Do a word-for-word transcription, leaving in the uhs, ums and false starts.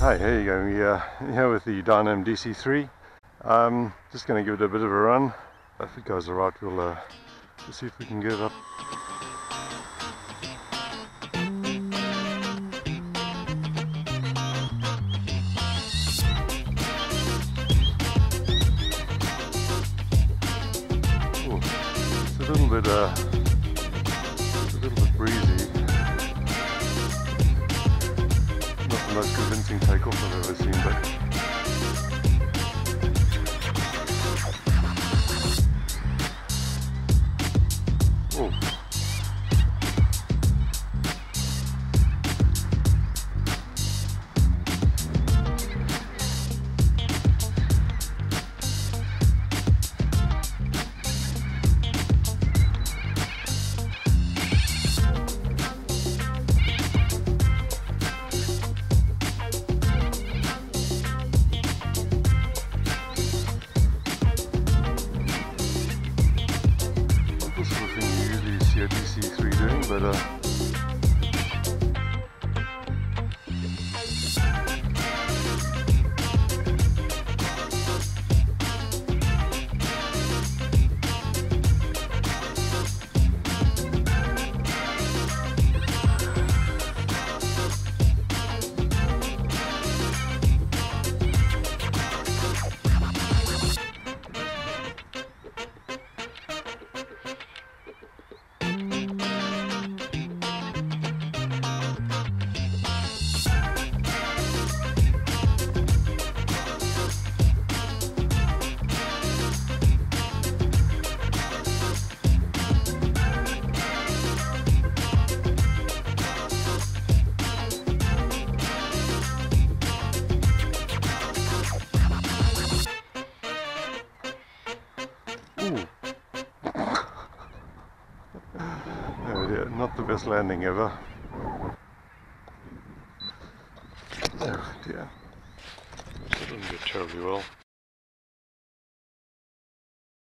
Hi, here you go. We, uh, here with the Dynam D C three. Um, just going to give it a bit of a run. If it goes alright, we'll, uh, we'll see if we can get it up. Ooh, it's a little bit, uh, it's a little bit breezy. Not the most convincing takeoff I've ever seen, but oh. D C three doing, but uh, oh dear, not the best landing ever. Oh dear, that didn't go terribly well.